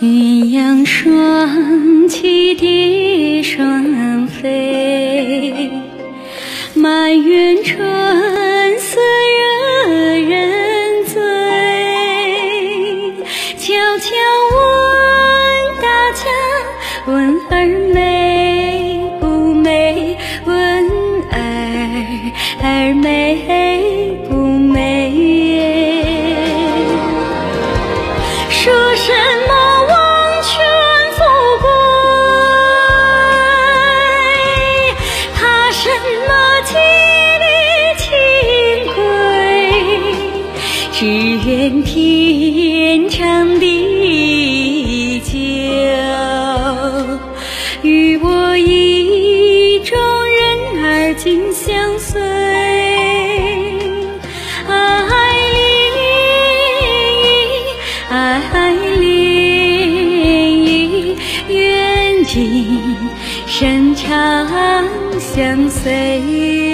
鸳鸯双栖蝶双飞，满园春色惹人醉。悄悄问大家，问儿美不美？问儿美不美？说什么王权富贵，怕什么吉利清贵？只愿天长地久，与我意中人儿紧相随。愿今生长相随。